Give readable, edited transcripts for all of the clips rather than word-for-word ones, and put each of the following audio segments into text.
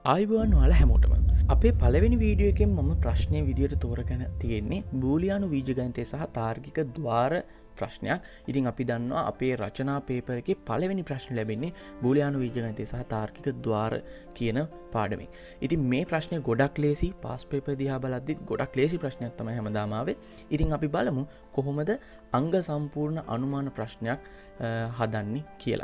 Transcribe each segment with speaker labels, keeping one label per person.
Speaker 1: ආයිබෝන් ඔයාලා හැමෝටම අපේ පළවෙනි වීඩියෝ එකෙන් මම ප්‍රශ්නය විදියට තෝරගෙන තියෙන්නේ බූලියානු බීජගණිතය සහ තාර්කික ద్వාර ප්‍රශ්නයක්. ඉතින් අපි දන්නවා අපේ රචනා පේපර් එකේ පළවෙනි ප්‍රශ්න ලැබෙන්නේ බූලියානු බීජගණිතය සහ තාර්කික ద్వාර කියන පාඩමෙන්. ඉතින් මේ ප්‍රශ්නය ගොඩක් ලේසි. පාස් පේපර් දිහා බලද්දි ගොඩක් ලේසි ප්‍රශ්නයක් තමයි හැමදාම ආවේ. ඉතින් අපි බලමු කොහොමද අංග සම්පූර්ණ අනුමාන ප්‍රශ්නයක් හදන්නේ කියලා.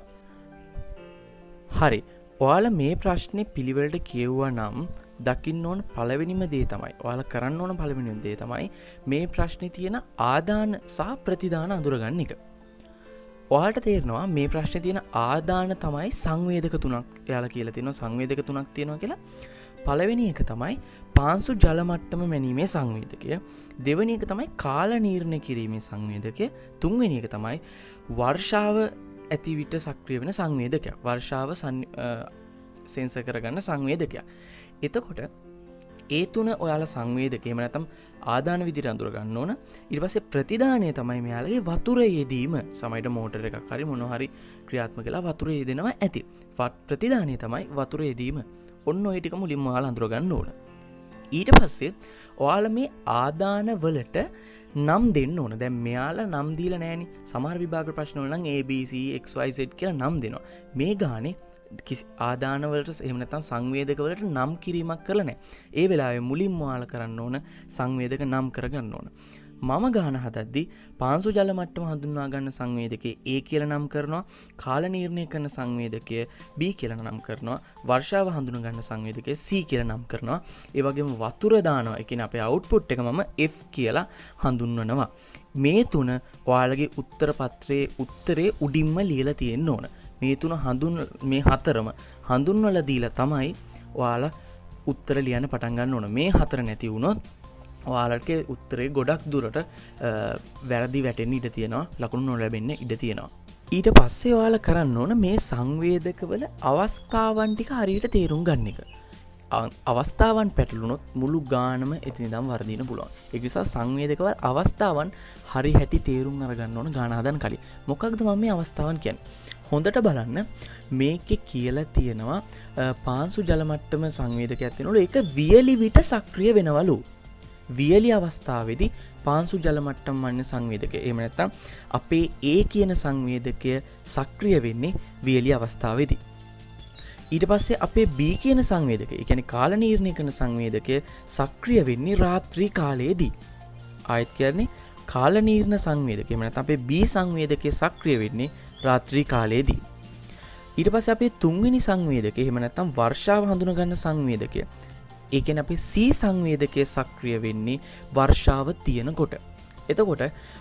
Speaker 1: හරි. ඔයාලා මේ ප්‍රශ්නේ පිළිවෙලට කියවුවා නම් දකින්න ඕන පළවෙනිම දේ තමයි ඔයාලා කරන්න ඕන පළවෙනිම දේ තමයි මේ ප්‍රශ්නේ තියෙන ආදාන සහ ප්‍රතිදාන අඳුරගන්න එක. ඔයාලට තේරෙනවා මේ ප්‍රශ්නේ තියෙන ආදාන තමයි සංවේදක තුනක්. එයාලා කියලා තියෙනවා සංවේදක තුනක් තියෙනවා කියලා. පළවෙනි එක තමයි පාංශු ජල මට්ටම මැනීමේ සංවේදකය. දෙවෙනි එක තමයි කාල නිර්ණය කිරීමේ සංවේදකය. තුන්වෙනි එක තමයි වර්ෂාව ඇති විට සක්‍රිය වෙන සංවේදකයක්. වර්ෂාව සෙන්සර් කරගන්න සංවේදකයක්. එතකොට ඒ තුන ඔයාලා සංවේදකේ එහෙම නැත්නම් ආදාන විදිහට අඳුර ගන්න ඕන. ඊට පස්සේ ප්‍රතිදානය තමයි මෙයාලගේ වතුර යෙදීම. සමහරට මෝටර එකක් හරි මොනවා හරි ක්‍රියාත්මක කරලා වතුර යෙදෙනවා ඇති. ප්‍රතිදානය තමයි වතුර යෙදීම. ඔන්න ඔය ටික මුලින්ම ඔයාලා අඳුර ගන්න ඕන. ඊට පස්සේ ඔයාලා මේ ආදාන වලට නම් දෙන්න ඕන. දැන් මෙයාලා නම් දීලා නැහෙනි. සමහර විභාග ප්‍රශ්න වල නම් ABC XYZ කියලා නම් දෙනවා. මේ ගානේ ආදාන වලට එහෙම නැත්නම් සංවේදක වලට නම් කිරීමක් කරලා නැහැ. ඒ වෙලාවේ මුලින්ම ඔයාලා කරන්න ඕන සංවේදක නම් කරගන්න ඕන. මම ගාන හදද්දී පාංශු ජල මට්ටම හඳුන්වා ගන්න සංවේදකේ A කියලා නම් කරනවා. කාල නිර්ණය කරන සංවේදකය B කියලා නම් කරනවා. වර්ෂාව හඳුන ගන්න සංවේදකය C කියලා නම් කරනවා. ඒ වගේම වතුර දානවා. ඒ කියන්නේ අපේ අවුට්පුට් එක මම F කියලා හඳුන්වනවා. මේ තුන ඔයාලගේ උත්තර පත්‍රයේ උත්තරේ උඩින්ම ලියලා තියෙන්න ඕන. මේ තුන මේ හතරම හඳුන්වලා දීලා තමයි ඔයාලා උත්තර ලියන්න පටන් ගන්න ඕන. මේ හතර නැති වුණොත් ඔයාලට උත්තරේ ගොඩක් දුරට වැරදි වැටෙන්න ඉඩ තියෙනවා. ලකුණු නොලැබෙන්න ඉඩ තියෙනවා. ඊට පස්සේ ඔයාලා කරන්න ඕන මේ සංවේදකවල අවස්ථාවන් ටික හරියට තේරුම් ගන්න එක. අවස්ථාවන් පැටලුනොත් මුළු ගානම එතන ඉඳන් වර්ධින්න පුළුවන්. ඒ නිසා සංවේදකවල අවස්ථාවන් හරි හැටි තේරුම් අරගන්න ඕන ගාන හදන්න කලින්. මොකක්ද මම මේ අවස්ථාවන් කියන්නේ? හොඳට බලන්න මේකේ කියලා තියෙනවා පාංශු ජල මට්ටම සංවේදකයක් තියෙනවලු. ඒක වියලි විට සක්‍රිය වෙනවලු. වියලි අවස්ථාවේදී පාංශු ජල මට්ටම මන්න සංවේදකය. එහෙම නැත්නම් අපේ A කියන සංවේදකය සක්‍රිය වෙන්නේ වියලි අවස්ථාවේදී. ඊට පස්සේ අපේ B කියන සංවේදකය, ඒ කියන්නේ කාල නිර්ණය කරන සංවේදකය සක්‍රිය වෙන්නේ රාත්‍රී කාලයේදී. ආයෙත් කියන්නේ කාල නිර්ණය සංවේදකය. එහෙම නැත්නම් අපේ B සංවේදකය සක්‍රිය වෙන්නේ රාත්‍රී කාලයේදී. ඊට පස්සේ අපේ තුන්වෙනි සංවේදකය, එහෙම නැත්නම් වර්ෂාව හඳුන ගන්න සංවේදකය. ඒ කියන්නේ අපේ C සංවේදකය සක්‍රිය වෙන්නේ වර්ෂාව තියෙනකොට. එතකොට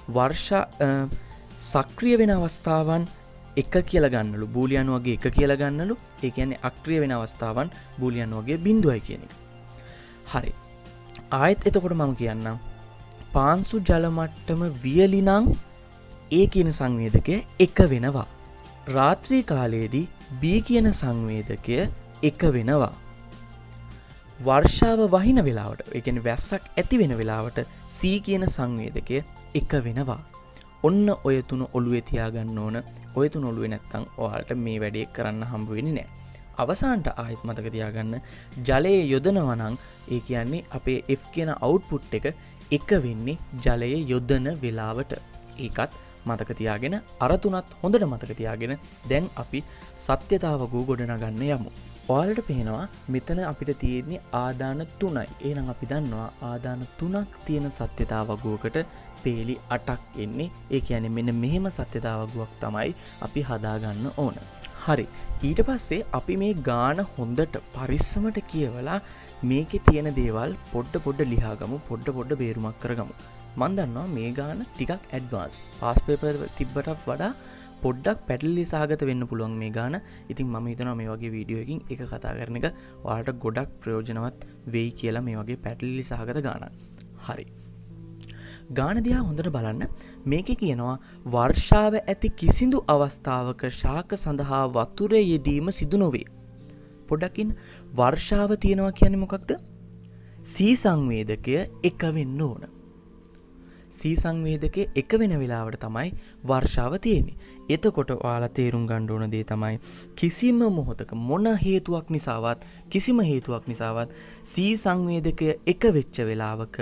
Speaker 1: සක්‍රිය වෙන අවස්ථාවන් එක කියලා ගන්නලු. බූලියානු වගේ එක කියලා ගන්නලු. ඒ කියන්නේ අක්‍රිය වෙන අවස්ථාවන් බූලියානු වගේ 0යි කියන එක. හරි. ආයෙත් එතකොට මම කියන්නම් පාංශු ජල මට්ටම වියලි නම් A කියන සංවේදකය එක වෙනවා. රාත්‍රී කාලයේදී B කියන සංවේදකය එක වෙනවා. වර්ෂාව වහින වෙලාවට, ඒ කියන්නේ වැස්සක් ඇති වෙන වෙලාවට C කියන සංවේදකය එක වෙනවා. ඔන්න ඔය තුන ඔළුවේ තියාගන්න ඕන. ඔය තුන ඔළුවේ නැත්තම් ඔයාලට මේ වැඩේ කරන්න හම්බ වෙන්නේ නැහැ. අවසානට ආයෙත් මතක තියාගන්න ජලයේ යොදනවා නම් ඒ කියන්නේ අපේ F කියන අවුට්පුට් එක වෙන්නේ ජලයේ යොදන වෙලාවට. ඒකත් මතක තියාගෙන අර තුනත් හොඳට මතක තියාගෙන දැන් අපි සත්‍යතාවකෝ ගොඩනගන්න යමු. ඔයාලට පේනවා මෙතන අපිට තියෙන්නේ ආදාන 3යි. එහෙනම් අපි දන්නවා ආදාන 3ක් තියෙන සත්‍යතාවකෝකට පේලි 8ක් එන්නේ. ඒ කියන්නේ මෙන්න මෙහෙම සත්‍යතාවකෝක් තමයි අපි හදාගන්න ඕන. හරි. ඊට පස්සේ අපි මේ ගාන හොඳට පරිස්සමට කියවලා මේකේ තියෙන දේවල් පොඩ ලියාගමු. පොඩ බේරුමක් කරගමු. මන් දන්නවා මේ ගාන ටිකක් ඇඩ්වාන්ස්. පාස් පේපර් තිබ්බට වඩා පොඩ්ඩක් පැටලි සහගත වෙන්න පුළුවන් මේ ගාන. ඉතින් මම හිතනවා මේ වගේ වීඩියෝ එකකින් එක කතා කරන එක ඔයාලට ගොඩක් ප්‍රයෝජනවත් වෙයි කියලා මේ වගේ පැටලි සහගත ගානක්. හරි. ගාන දිහා හොඳට බලන්න. මේකේ කියනවා වර්ෂාව ඇති කිසිදු අවස්ථාවක ශාක සඳහා වතුර යෙදීම සිදු නොවේ. පොඩ්ඩකින් වර්ෂාව තියෙනවා කියන්නේ මොකක්ද? C සංවේදකය එක වෙන්න ඕන. C සංවේදකයේ එක වෙන වෙලාවට තමයි වර්ෂාව තියෙන්නේ. එතකොට ඔයාලා තේරුම් ගන්න ඕන දේ තමයි කිසිම මොහොතක මොන හේතුවක් නිසාවත් C සංවේදකය එක වෙච්ච වෙලාවක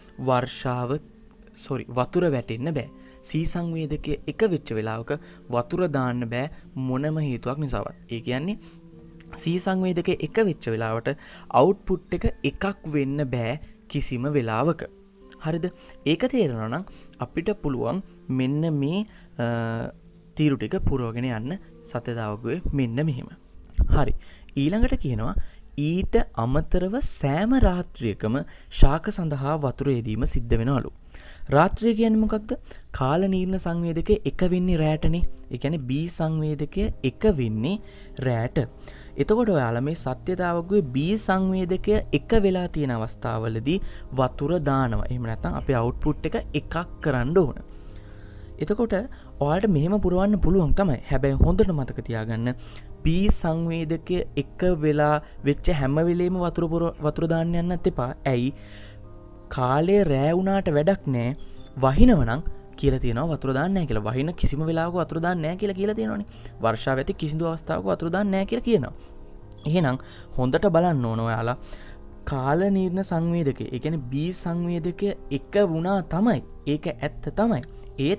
Speaker 1: වතුර වැටෙන්න බෑ. C සංවේදකයේ එක වෙච්ච වෙලාවක වතුර දාන්න බෑ මොනම හේතුවක් නිසාවත්. ඒ කියන්නේ C සංවේදකයේ එක වෙච්ච වෙලාවට අවුට්පුට් එක එකක් වෙන්න බෑ කිසිම වෙලාවක. හරිද? ඒක තේරෙනවා නම් අපිට පුළුවන් මෙන්න මේ තීරු ටික පුරවගෙන යන්න සත්‍යතාවකුවේ මෙන්න මෙහෙම. හරි. ඊළඟට කියනවා ඊට අමතරව සෑම රාත්‍රියකම ශාක සඳහා වතුර යෙදීම සිද්ධ වෙනවලු. රාත්‍රිය කියන්නේ මොකක්ද? කාල නීර්ණ සංවේදකයේ එක වෙන්නේ රැටනේ. ඒ කියන්නේ B සංවේදකයේ එක වෙන්නේ රැට. එතකොට ඔයාලා මේ සත්‍යතාවකුවේ B සංවේදකය එක වෙලා තියෙන අවස්ථාවලදී වතුර දානවා. එහෙම නැත්නම් අපේ අවුට්පුට් එක එකක් කරන්න ඕන. එතකොට ඔයාලට මෙහෙම පුරවන්න පුළුවන් තමයි. හැබැයි හොඳට මතක තියාගන්න B සංවේදකය එක වෙලා වෙච්ච හැම වෙලේම වතුර දාන්න යන්නත් එපා. ඇයි? කාලේ රෑ වුණාට වැඩක් නැහැ. වහිනවනම් කියලා තියෙනවා වතුර දාන්නේ නැහැ කියලා. වහින කිසිම වෙලාවක වතුර දාන්නේ නැහැ කියලා තියෙනවනේ. වර්ෂාව ඇති කිසිදු අවස්ථාවක වතුර දාන්නේ නැහැ කියලා කියනවා. එහෙනම් හොඳට බලන්න ඕන ඔයාලා කාල නීර්ණ සංවේදකය. ඒ කියන්නේ B සංවේදකය එක වුණා තමයි. ඒක ඇත්ත තමයි. ඒත්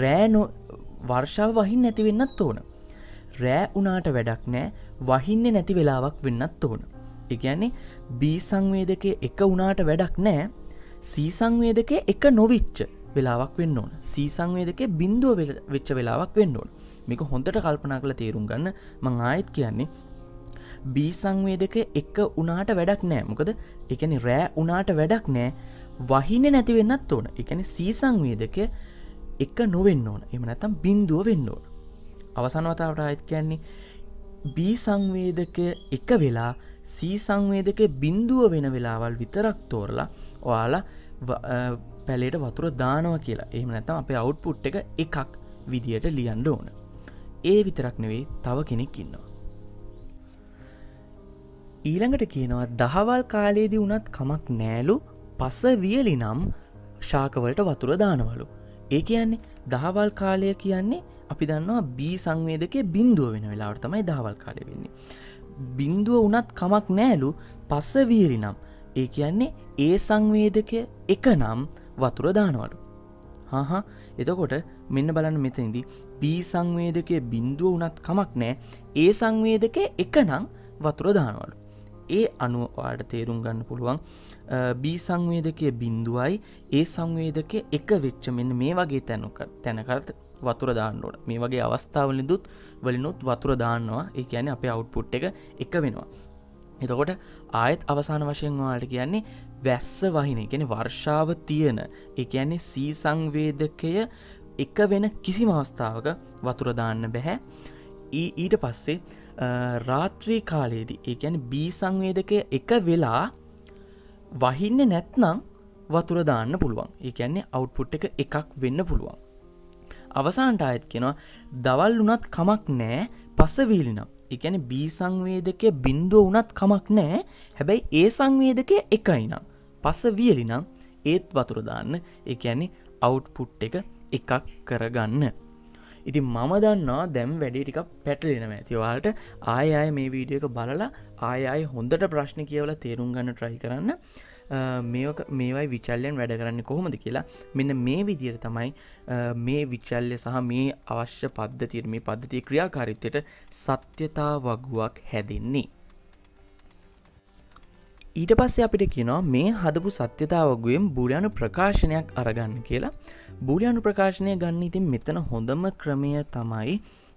Speaker 1: වර්ෂාව වහින්න නැති වෙන්නත් ඕන. රෑ වුණාට වැඩක් නැහැ. වහින්නේ නැති වෙලාවක් වෙන්නත් ඕන. ඒ කියන්නේ B සංවේදකයේ එක වුණාට වැඩක් නැහැ. C සංවේදකයේ එක නොවිච්ච වෙලාවක් වෙන්න ඕන. C සංවේදකයේ බිඳුව වෙච්ච වෙලාවක් වෙන්න ඕන. මේක හොඳට කල්පනා කරලා තේරුම් ගන්න. මම ආයෙත් කියන්නේ B සංවේදකයේ එක උනාට වැඩක් නැහැ. මොකද ඒ කියන්නේ රෑ උනාට වැඩක් නැහැ. වහින්නේ නැති වෙන්නත් ඕන. ඒ කියන්නේ C සංවේදකයේ එක නොවෙන්න ඕන. එහෙම නැත්නම් බිඳුව වෙන්න ඕන. අවසාන වතාවට ආයෙත් කියන්නේ B සංවේදකය එක වෙලා C සංවේදකයේ බිඳුව වෙන වෙලාවල් විතරක් තෝරලා ඔයාලා පැලේට වතුර දානවා කියලා. එහෙම නැත්නම් අපේ අවුට්පුට් එක එකක් විදියට ලියන්න ඕන. ඒ විතරක් නෙවෙයි තව කෙනෙක් ඉන්නවා. ඊළඟට කියනවා දහවල් කාලයේදී වුණත් කමක් නෑලු පස වියලි නම් ශාකවලට වතුර දානවලු. ඒ කියන්නේ දහවල් කාලය කියන්නේ අපි දන්නවා B සංවේදකයේ බිඳුව වෙන වෙලාවට තමයි දහවල් කාලය වෙන්නේ. බිඳුව වුණත් කමක් නෑලු පස වියලි නම්. ඒ කියන්නේ A සංවේදකය එක නම් වතුර දානවලු. එතකොට මෙන්න බලන්න මෙතනදී B සංවේදකයේ බිඳුව වුණත් කමක් නෑ. A සංවේදකයේ එක නම් වතුර දානවලු. ඒ අනුව ඔයාලට තේරුම් ගන්න පුළුවන් B සංවේදකයේ බිඳුවයි A සංවේදකයේ එක වෙච්ච මෙන්න මේ වගේ තැනකට වතුර දාන්න ඕන. මේ වගේ අවස්ථාවලිනුත් වතුර දාන්නවා. ඒ කියන්නේ අපේ අවුට්පුට් එක එක වෙනවා. එතකොට ආයෙත් අවසාන වශයෙන් ඔයාලට කියන්නේ වැස්ස වහින. ඒ කියන්නේ වර්ෂාව තියෙන. ඒ කියන්නේ C සංවේදකය එක වෙන කිසිම අවස්ථාවක වතුර දාන්න බෑ. ඊට පස්සේ රාත්‍රී කාලයේදී ඒ කියන්නේ B සංවේදකය එක වෙලා වහින්නේ නැත්නම් වතුර දාන්න පුළුවන්. ඒ කියන්නේ අවුට්පුට් එක එකක් වෙන්න පුළුවන්. අවසානට ආයෙත් කියනවා දවල් වුණත් කමක් නැහැ පස වීලි නම්. ඒ කියන්නේ B සංවේදකයේ බිඳුව වුණත් කමක් නැහැ. හැබැයි A සංවේදකයේ එකයි නම්. පස වියලි නම් ඒත් වතුර දාන්න. ඒ කියන්නේ අවුට්පුට් එක එකක් කරගන්න. ඉතින් මම දන්නවා දැන් වැඩේ ටිකක් පැටලෙනවා ඇති. ඔයාලට ආයෙ මේ වීඩියෝ එක බලලා ආයෙ හොඳට ප්‍රශ්න කියවලා තේරුම් ගන්න try කරන්න. මේවයි විචල්‍යයන් වැඩ කරන්නේ කොහොමද කියලා. මෙන්න මේ විදිහට තමයි මේ විචල්්‍ය සහ මේ අවශ්‍ය පද්ධතියට මේ පද්ධතියේ ක්‍රියාකාරීත්වයට සත්‍යතා වගුවක් හැදෙන්නේ. ඊට පස්සේ අපිට කියනවා මේ හදපු සත්‍යතා වගුවෙන් බූලියානු ප්‍රකාශනයක් අරගන්න කියලා. බූලියානු ප්‍රකාශනය ගන්න ඉතින් මෙතන හොඳම ක්‍රමය තමයි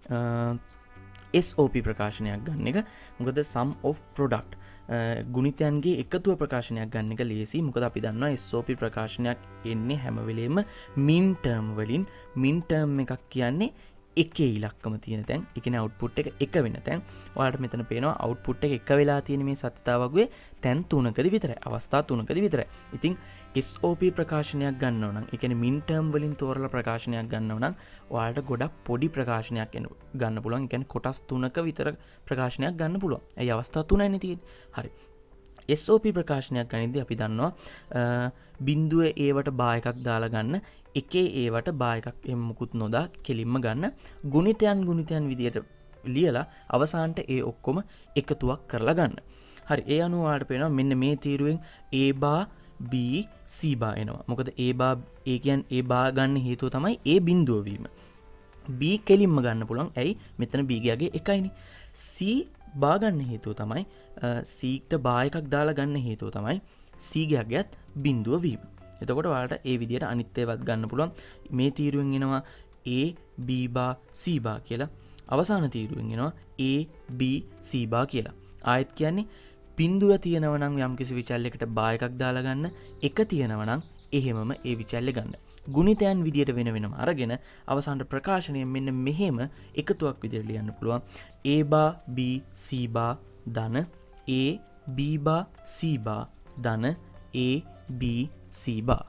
Speaker 1: SOP ප්‍රකාශනයක් ගන්න එක. මොකද sum of product ගුණිතයන්ගේ එකතුව ප්‍රකාශනයක් ගන්න එක ලේසි. මොකද අපි දන්නවා SOP ප්‍රකාශනයක් එන්නේ හැම වෙලේම min term වලින්. min term එකක් කියන්නේ එකේ ඉලක්කම තියෙන තැන්. ඒ කියන්නේ output එක එක වෙන තැන්. ඔයාලට මෙතන පේනවා output එක එක වෙලා තියෙන මේ සත්‍යතාව වගේ තැන් 3කදී විතරයි. අවස්ථා 3කදී විතරයි. ඉතින් SOP ප්‍රකාශනයක් ගන්නව නම් ඒ කියන්නේ min term වලින් තෝරලා ප්‍රකාශනයක් ගන්නව නම් ඔයාලට ගොඩක් පොඩි ප්‍රකාශනයක් ගන්න පුළුවන්. ඒ කියන්නේ කොටස් 3ක විතර ප්‍රකාශනයක් ගන්න පුළුවන්. ඒ අවස්ථා 3යිනේ තියෙන්නේ. හරි. SOP ප්‍රකාශනයක් ගනිද්දී අපි දන්නවා බිඳුවේ ඒවට බා එකක් දාලා ගන්න, එකේ ඒවට බා එකක් එහෙම මුකුත් නොදා කෙලින්ම ගන්න, ගුණිතයන් විදියට ලියලා අවසානට ඒ ඔක්කොම එකතුවක් කරලා ගන්න. හරි, ඒ අනුව ඔයාලට පේනවා මෙන්න මේ තීරුවෙන් A බා B C බා එනවා. මොකද A කියන්නේ A බා ගන්න හේතුව තමයි A බිඳුව වීම. B කෙලින්ම ගන්න පුළුවන්. ඇයි? මෙතන B ගියගේ එකයිනේ. C බා ගන්න හේතුව තමයි C ට බා එකක් දාලා ගන්න හේතුව තමයි C ගියගේත් බිඳුව වීම. එතකොට ඔයාලට ඒ විදිහට අනිත් ඒවාත් ගන්න පුළුවන්. මේ තීරුවෙන් එනවා A B බා C බා කියලා. අවසාන තීරුවෙන් එනවා A B C බා කියලා. ආයෙත් කියන්නේ බිඳුව තියෙනවා නම් යම්කිසි විචල්යකට බා එකක් දාලා ගන්න, එක තියෙනවා නම් එහෙමම ඒ විචල්ය ගන්න. ගුණිතයන් විදියට වෙන වෙනම අරගෙන අවසානට ප්‍රකාශනයෙන් මෙන්න මෙහෙම එකතුවක් විදියට ලියන්න පුළුවන්. A බා B C බා ධන A B බා C බා ධන A B C බා.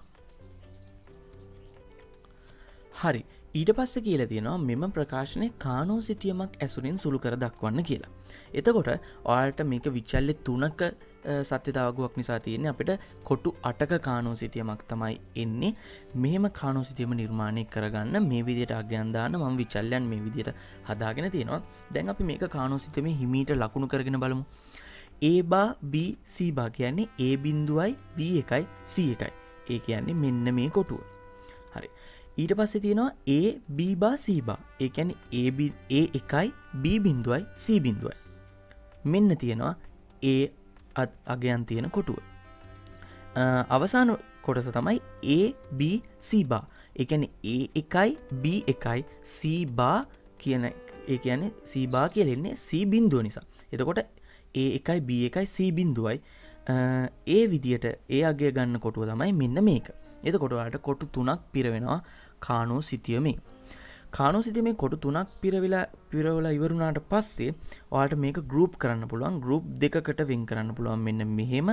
Speaker 1: හරි, ඊට පස්සේ කියලා තියෙනවා මෙම ප්‍රකාශනයේ කානෝ සිතියමක් ඇසුරින් සුළු කර දක්වන්න කියලා. එතකොට ඔයාලට මේක විචල්්‍ය 3ක සත්‍යතාවකුවක් නිසා තියෙන්නේ අපිට කොටු 8ක කානෝ සිතියමක් තමයි එන්නේ. මෙහෙම කානෝ සිතියම නිර්මාණය කරගන්න මේ විදිහට අගයන් දාන්න මම විචල්යන් මේ විදිහට හදාගෙන තියෙනවා. දැන් අපි මේක කානෝ සිතියමේ හිමීට ලකුණු කරගෙන බලමු. A බා B C බා කියන්නේ A බිඳුවයි B එකයි C එකයි. ඒ කියන්නේ මෙන්න මේ කොටුව. හරි. ඊට පස්සේ තියෙනවා A B බා C බා. ඒ කියන්නේ A එකයි B බිඳුවයි C බිඳුවයි. මෙන්න තියෙනවා A අගයන් තියෙන කොටුව. අවසාන කොටස තමයි A B C බා. ඒ කියන්නේ A එකයි B එකයි C බා කියන ඒ කියන්නේ C බා කියලා එන්නේ C බිඳුව නිසා. එතකොට A එකයි B එකයි C බිඳුවයි ඒ විදියට ඒ අගය ගන්න කොටුව තමයි මෙන්න මේක. එතකොට ඔයාලට කොටු 3ක් පිර වෙනවා කානෝ සිතියමේ. කානෝ සිතියමේ කොටු 3ක් පිරවලා ඉවරුණාට පස්සේ ඔයාලට මේක ගෲප් කරන්න පුළුවන්. ගෲප් දෙකකට වෙන් කරන්න පුළුවන් මෙන්න මෙහෙම.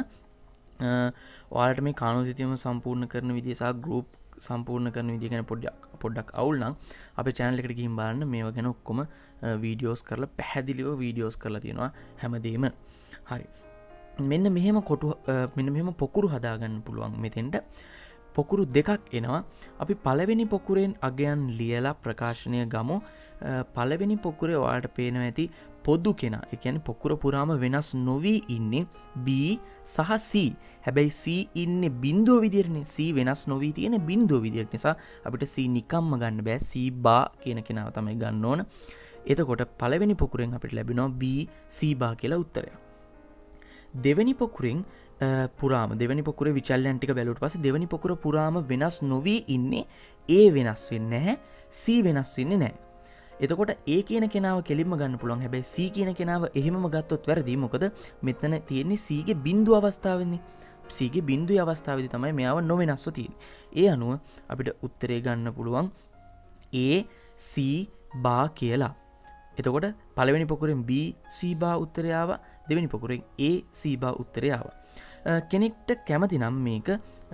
Speaker 1: ඔයාලට මේ කානෝ සිතියම සම්පූර්ණ කරන විදිය සහ ගෲප් සම්පූර්ණ කරන විදිය ගැන පොඩ්ඩක් අවුල් නම් අපේ channel එකට ගිහින් බලන්න. මේවා ගැන ඔක්කොම වීඩියෝස් කරලා පැහැදිලිව වීඩියෝස් කරලා තියෙනවා හැමදේම. හරි. මෙන්න මෙහෙම පොකුරු හදාගන්න පුළුවන් මෙතෙන්ට. පොකුරු දෙකක් එනවා. අපි පළවෙනි පොකුරෙන් අගයන් ලියලා ප්‍රකාශනය ගමු. පළවෙනි පොකුරේ ඔයාලට පේනවා ඇති පොදු කෙනා. ඒ කියන්නේ පොකුර පුරාම වෙනස් නොවි ඉන්නේ B සහ C. හැබැයි C ඉන්නේ බිඳුව විදියටනේ. C වෙනස් නොවි තියෙන බිඳුව විදියට නිසා අපිට C නිකම්ම ගන්න බෑ. C බා කියන කෙනාව තමයි ගන්න ඕන. එතකොට පළවෙනි පොකුරෙන් අපිට ලැබෙනවා B C බා කියලා උත්තරයක්. දෙවෙනි පොකුරෙන් පුරාම දෙවැනි පොකුරේ විචල්යන් ටික බැලුවට පස්සේ දෙවැනි පොකුර පුරාම වෙනස් නොවි ඉන්නේ A වෙනස් වෙන්නේ නැහැ, C වෙනස් වෙන්නේ නැහැ. එතකොට A කියන කෙනාව කෙලින්ම ගන්න පුළුවන්. හැබැයි C කියන කෙනාව එහෙමම ගත්තොත් වැරදි. මොකද මෙතන තියෙන්නේ C ගේ බිඳුව අවස්ථාවෙන්නේ. C ගේ බිඳුවේ අවස්ථාවේදී තමයි මෙයාව නොවෙනස්ව තියෙන්නේ. ඒ අනුව අපිට උත්තරේ ගන්න පුළුවන් A C බා කියලා. එතකොට පළවෙනි පොකුරෙන් B C බා උත්තරය ආවා. දෙවෙනි පොකුරෙන් A C බා උත්තරය ආවා. කෙනෙක්ට කැමති නම් මේක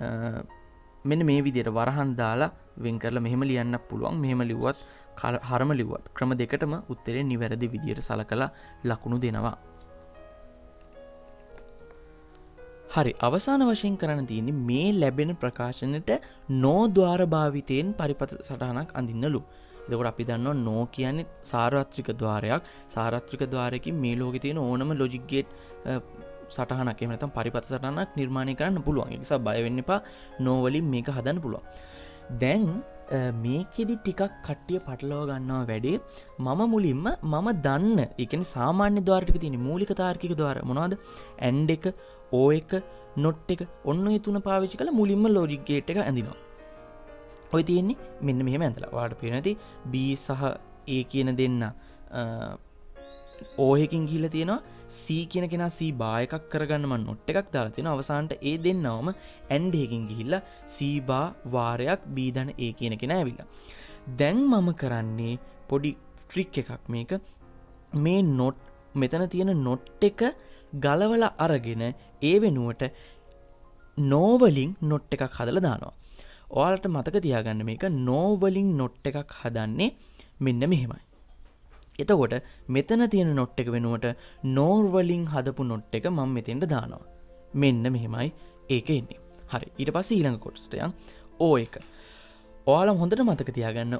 Speaker 1: මෙන්න මේ විදිහට වරහන් දාලා වෙන් කරලා මෙහෙම ලියන්න පුළුවන්. මෙහෙම ලිව්වත් හරම ලිව්වත් ක්‍රම දෙකටම උත්තරේ නිවැරදි විදිහට සලකලා ලකුණු දෙනවා. හරි, අවසාන වශයෙන් කරන්න තියෙන්නේ මේ ලැබෙන ප්‍රකාශනයට නෝ ద్వාර භාවිතයෙන් පරිපත සටහනක් අඳින්නලු. එතකොට අපි දන්නවා නෝ කියන්නේ සාර්වත්‍රික ద్వාරයක්. සාර්වත්‍රික ద్వාරයකින් මේ ලෝකේ තියෙන ඕනම ලොජික් ගේට් සටහනක් එහෙම නැත්නම් පරිපත සටහනක් නිර්මාණය කරන්න පුළුවන්. ඒ නිසා බය වෙන්න එපා. නෝ වලින් මේක හදන්න පුළුවන්. දැන් මේකෙදි ටිකක් කට්ටිය පටලවා ගන්නවා වැඩේ. මම මුලින්ම මම දන්න, ඒ කියන්නේ සාමාන්‍ය ద్వාර ටික තියෙන මූලික තාර්කික ద్వාර මොනවද? AND එක, OR එක, NOT එක, ඔන්න ඔය තුන පාවිච්චි කරලා මුලින්ම ලොජික් ගේට් එක ඇඳිනවා. ඔය තියෙන්නේ මෙන්න මෙහෙම ඇඳලා. ඔයාලට පේනවා ඇති B සහ A කියන දෙන්න O එකකින් ගිහිල්ලා තියෙනවා. C කියන කෙනා C බා එකක් කරගන්න මම නොට් එකක් දාලා තියෙනවා. අවසානට A දෙන්නවම AND එකකින් ගිහිල්ලා C බා වාරයක් B ධන A කියන කෙනා ඇවිල්ලා. දැන් මම කරන්නේ පොඩි ට්‍රික් එකක්. මේක මේ නොට් මෙතන තියෙන නොට් එක ගලවලා අරගෙන ඒ වෙනුවට නෝ වලින් නොට් එකක් හදලා දානවා. ඔයාලට මතක තියාගන්න මේක නෝ වලින් නොට් එකක් හදන්නේ මෙන්න මෙහෙමයි. එතකොට මෙතන තියෙන නොට් එක වෙනුවට නෝ වලින් හදපු නොට් එක මම මෙතෙන්ට දානවා. මෙන්න මෙහෙමයි ඒක එන්නේ. හරි ඊට පස්සේ ඊළඟ කොටසට යන් ඕ එක. ඔයාලා හොඳට මතක තියාගන්න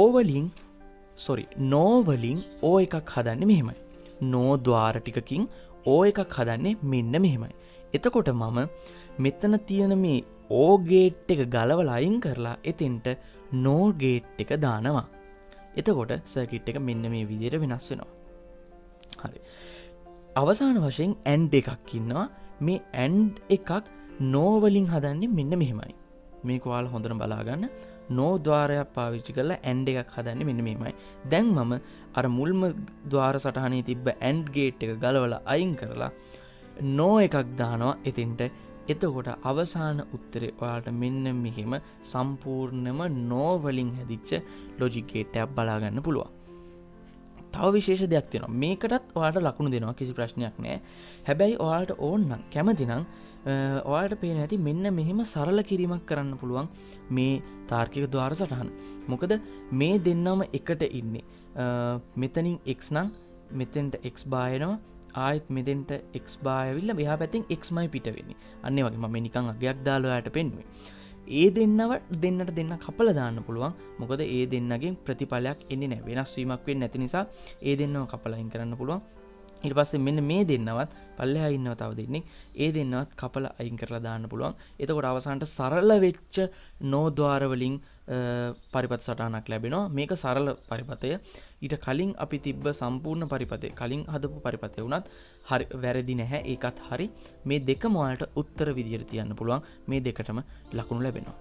Speaker 1: නෝ වලින් ඕ එකක් හදන්නේ මෙහෙමයි. නෝ ద్వාර ටිකකින් ඕ එකක් හදන්නේ මෙන්න මෙහෙමයි. එතකොට මම මෙතන තියෙන මේ ඕ ගේට් එක ගලවලා අයින් කරලා එතෙන්ට නෝ ගේට් එක දානවා. එතකොට සර්කිට් එක මෙන්න මේ විදිහට වෙනස් වෙනවා. හරි. අවසාන වශයෙන් ඇන්ඩ් එකක් ඉන්නවා. මේ ඇන්ඩ් එකක් නෝ වලින් හදන්නේ මෙන්න මෙහෙමයි. මේක ඔයාලා හොඳට බලාගන්න. නෝ ద్వාරයක් පාවිච්චි කරලා ඇන්ඩ් එකක් හදන්නේ මෙන්න මෙහෙමයි. දැන් මම අර මුල්ම ద్వාර සටහනේ තිබ්බ ඇන්ඩ් ගේට් එක ගලවලා අයින් කරලා නෝ එකක් දානවා එතෙන්ට. එතකොට අවසාන උත්තරේ ඔයාලට මෙන්න මෙහෙම සම්පූර්ණම නෝ වලින් හැදිච්ච ලොජික් ගේට් එකක් බලා ගන්න පුළුවන්. තව විශේෂ දෙයක් තියෙනවා. මේකටත් ඔයාලට ලකුණු දෙනවා කිසි ප්‍රශ්නයක් නැහැ. හැබැයි ඔයාලට ඕන නම් කැමති නම් ඔයාලට පේන ඇති මෙන්න මෙහෙම සරල කිරීමක් කරන්න පුළුවන් මේ තාර්කික ద్వාර සටහන. මොකද මේ දෙන්නම එකට ඉන්නේ. මෙතනින් x නම් මෙතෙන්ට x බායනවා. ආයෙත් මෙතෙන්ට x බායවිල්ලා මෙහා පැත්තෙන් xමයි පිට වෙන්නේ. අන්න ඒ වගේ මම නිකන් අගයක් දාලා ඔයාලට පෙන්නුවේ. ඒ දෙන්නට දෙන්න කපලා දාන්න පුළුවන්. මොකද ඒ දෙන්නගෙන් ප්‍රතිඵලයක් එන්නේ නැහැ. වෙනස් වීමක් වෙන්නේ නැති නිසා ඒ දෙන්නව කපලා අයින් කරන්න පුළුවන්. ඊට පස්සේ මෙන්න මේ දෙන්නවත් පල්ලෙහා ඉන්නව තව දෙන්නෙක් ඒ දෙන්නවත් කපලා අයින් කරලා දාන්න පුළුවන්. එතකොට අවසානට සරල වෙච්ච නෝ ద్వාර වලින් පරිපත සටහනක් ලැබෙනවා. මේක සරල පරිපතය. ඊට කලින් අපි තිබ්බ සම්පූර්ණ පරිපතේ කලින් හදපු පරිපතේ වුණත් හරි වැරදි නැහැ. ඒකත් හරි. මේ දෙකම ඔයාලට උත්තර විදියට තියන්න පුළුවන්. මේ දෙකටම ලකුණු ලැබෙනවා.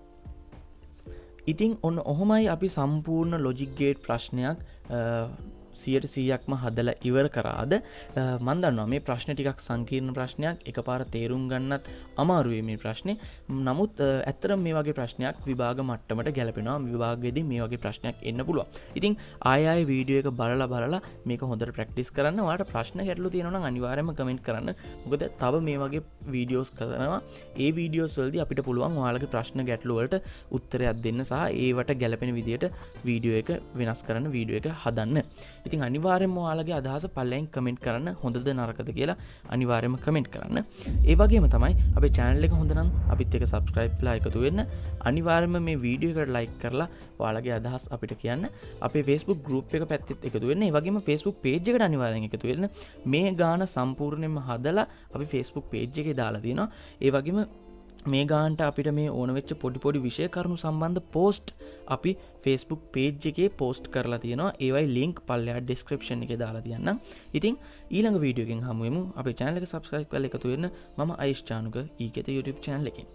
Speaker 1: ඉතින් ඔන්න ඔහොමයි අපි සම්පූර්ණ ලොජික් ගේට් ප්‍රශ්නයක් 100%ක්ම හදලා ඉවර කරාද. මන් දන්නවා මේ ප්‍රශ්න ටිකක් සංකීර්ණ ප්‍රශ්නයක්. එකපාර තේරුම් ගන්නත් අමාරුයි මේ ප්‍රශ්නේ. නමුත් ඇත්තටම මේ වගේ ප්‍රශ්නයක් විභාග මට්ටමට ගැලපෙනවා. විභාගයේදී මේ වගේ ප්‍රශ්නයක් එන්න පුළුවන්. ඉතින් ආයෙ වීඩියෝ එක බලලා මේක හොඳට ප්‍රැක්ටිස් කරන්න. ඔයාලට ප්‍රශ්න ගැටලු තියෙනවා නම් අනිවාර්යයෙන්ම කමෙන්ට් කරන්න. මොකද තව මේ වගේ වීඩියෝස් කරනවා. ඒ වීඩියෝස් වලදී අපිට පුළුවන් ඔයාලගේ ප්‍රශ්න ගැටලු වලට උත්තරයක් දෙන්න සහ ඒවට ගැලපෙන විදියට වීඩියෝ එක වෙනස් කරන්න වීඩියෝ එක හදන්න. ඉතින් අනිවාර්යෙන්ම ඔයාලගේ අදහස පල්ලෙන් කමෙන්ට් කරන්න. හොඳද නරකද කියලා අනිවාර්යෙන්ම කමෙන්ට් කරන්න. ඒ වගේම තමයි අපේ channel එක හොඳ නම් අපිත් එක්ක subscribe වෙලා එකතු වෙන්න. අනිවාර්යෙන්ම මේ වීඩියෝ එකට like කරලා ඔයාලගේ අදහස් අපිට කියන්න. අපේ Facebook group එක පැත්තෙත් එකතු වෙන්න. ඒ වගේම Facebook page එකට අනිවාර්යෙන් එකතු වෙන්න. මේ ගාන සම්පූර්ණයෙන්ම හදලා අපි Facebook page එකේ දාලා තියෙනවා. ඒ වගේම මේ ගාන්ට අපිට මේ ඕන වෙච්ච පොඩි විෂය කරුණු සම්බන්ධ පෝස්ට් අපි Facebook page එකේ පෝස්ට් කරලා තියෙනවා. ඒවයි link පල්ලෙහා description එකේ දාලා තියන්නම්. ඉතින් ඊළඟ වීඩියෝ එකෙන් හමු වෙමු. අපේ channel එක subscribe කරලා එකතු වෙන්න. මම අයිෂ් චානුක ඊකෙත YouTube channel එකෙන්.